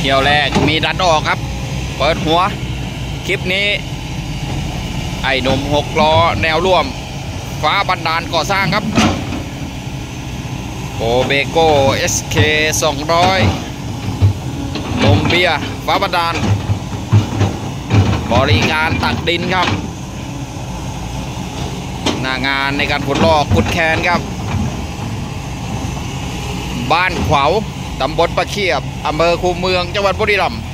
ที่ยวแรกมีดันออกครับเปิดหัวคลิปนี้ไอ้หนุ่ม6 ล้อแนวร่วมฟ้าบันดาลก่อสร้างครับโกเบโก้ SK 200ลมเบียฟ้าบันดาลบริการตักดินครับหน้างานในการขุดลอกขุดแคนครับบ้านขวาวตำบลประเคียบอำเภอคูเมืองจังหวัดบุรีรัมย์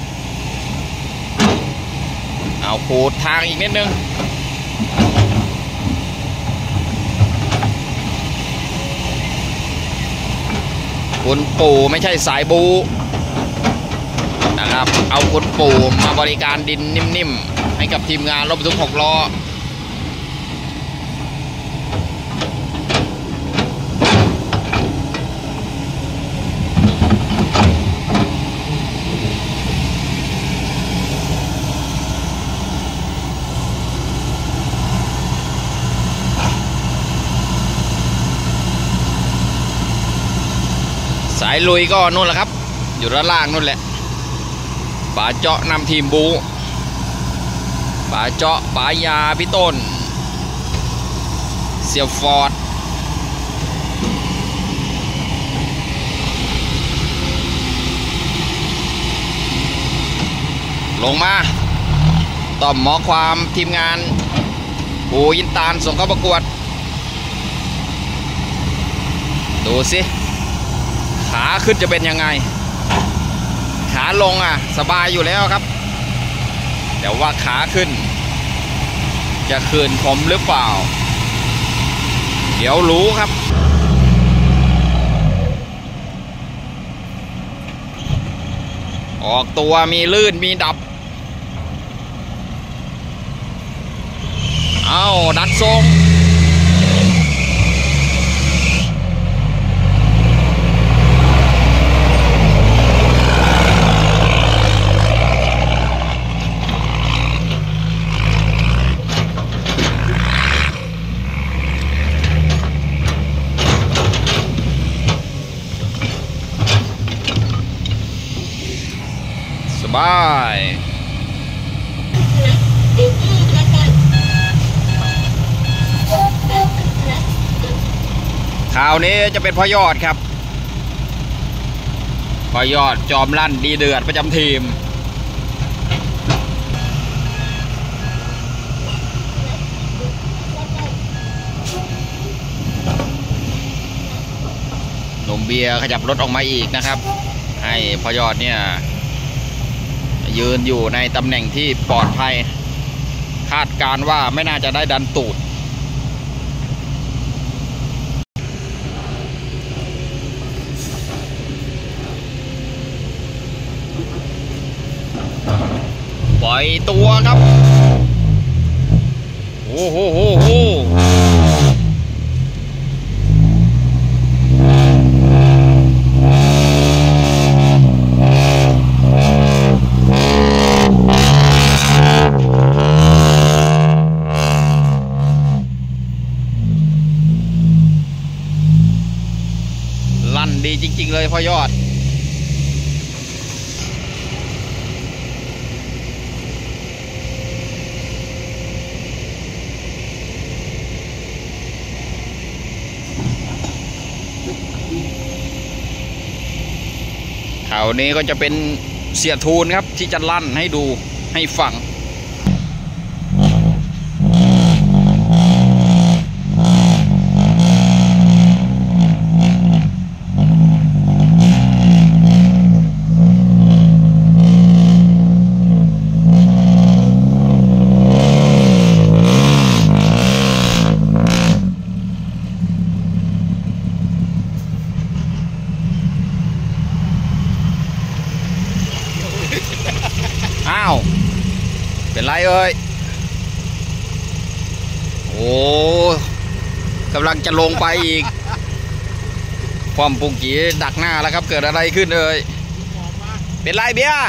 เอาขูดทางอีกนิดนึงคุณปู่ไม่ใช่สายบูนะครับเอาคุณปู่มาบริการดินนิ่มๆให้กับทีมงานรถบรรทุก6 ล้อสายลุยก็นู่นแหละครับอยู่ด้านล่างนู่นแหละป๋าเจาะนำทีมบูป๋าเจาะป๋ายาพี่ต้นเสี่ยวฟอร์ดลงมาต่อมหมอความทีมงานปูยินตาลส่งเข้าประกวดดูสิขาขึ้นจะเป็นยังไงขาลงสบายอยู่แล้วครับแต่ว่าขาขึ้นจะคืนผมหรือเปล่าเดี๋ยวรู้ครับออกตัวมีลื่นมีดับเอาดัดทรงบายข่าวนี้จะเป็นพ่อยอดครับพ่อยอดจอมลั่นดีเดือดประจำทีมหนุ่มเบียร์ขยับรถออกมาอีกนะครับให้พ่อยอดเนี่ยยืนอยู่ในตำแหน่งที่ปลอดภัยคาดการว่าไม่น่าจะได้ดันตูดปล่อยตัวครับโอ้โหดีจริงๆเลยพ่อยอดข่าวนี้ก็จะเป็นเสียทูนครับที่จะลั่นให้ดูให้ฟังอ้าวเป็นไรเอ่ยโอ้กำลังจะลงไปอีกความปุงกีดักหน้าแล้วครับเกิดอะไรขึ้นเอ่ยเป็นไรเบียร์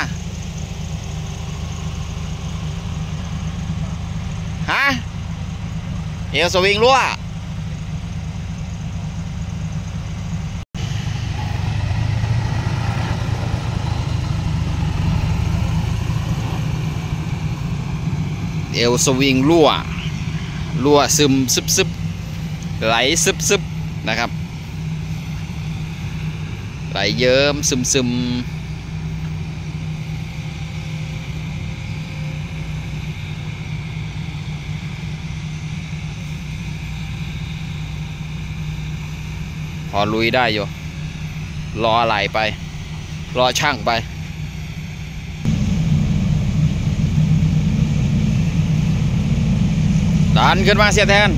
ฮะเอวสวิงรั่ว อเอลสวิงรั่วซึมซึบไหลซึบนะครับไหลเยิ้มซึมพอลุยได้อยู่รอไหลไปรอช่างไปดันขึ้นมาเสียแทน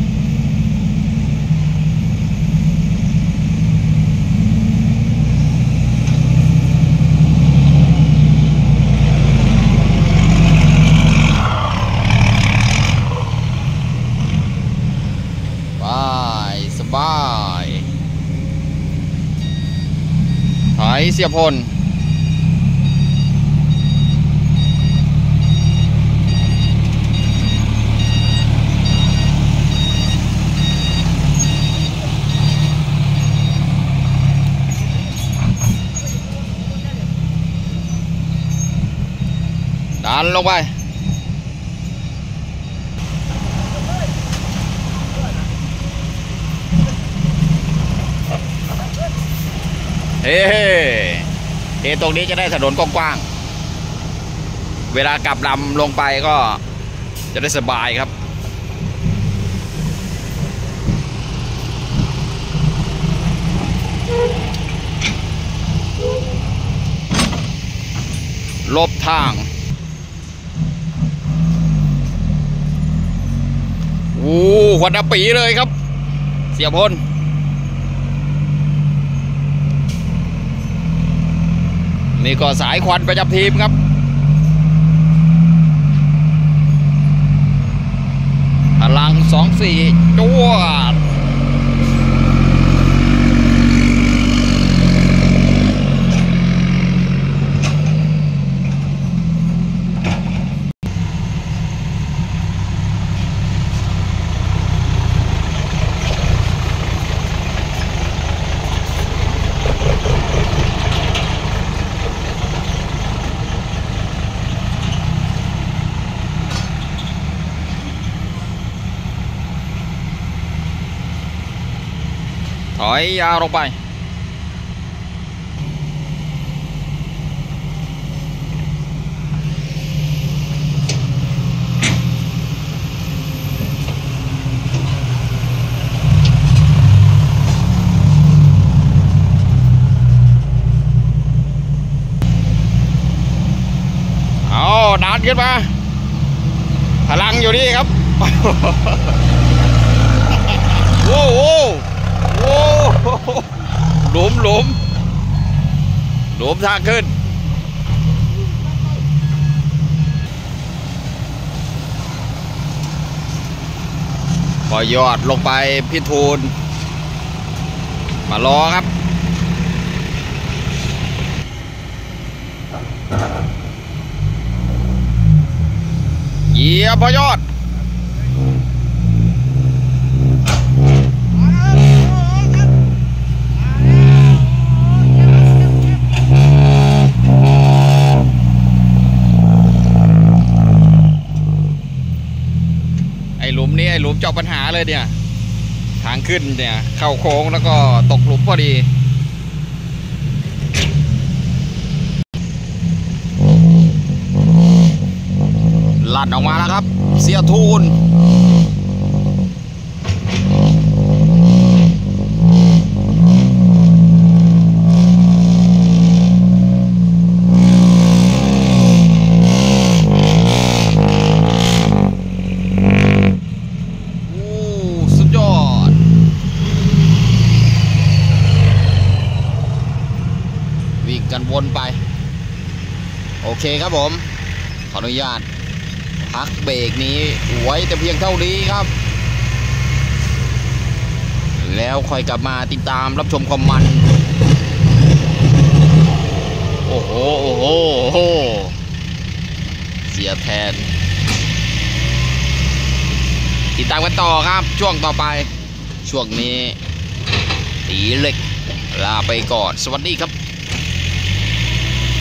สบายถอยเสียพลดันลงไปเฮ้ตรงนี้จะได้ถนนกว้างๆเวลากลับลำลงไปก็จะได้สบายครับลบทางควันปีเลยครับเสียพลนี่ก็สายควันประจำทีมครับพลัง24จวดถอยยาวลงไปดันขึ้นมาพลังอยู่นี่ครับโอ้โหหลุมทางขึ้นพอยอดลงไปพี่ทูลมารอครับเหยียบพอยอดหลุมนี้ไอ้หลุมเจาะปัญหาเลยเนี่ยทางขึ้นเนี่ยเข้าโค้งแล้วก็ตกหลุมพอดีลั่นออกมาแล้วครับเสียทูลกันวนไปโอเคครับผมขออนุญาตพักเบรกนี้ไว้แต่เพียงเท่านี้ครับแล้วค่อยกลับมาติดตามรับชมความมันโอ้โหเสียแทนติดตามกันต่อครับช่วงต่อไปช่วงนี้ตีเหล็กลาไปก่อนสวัสดีครับ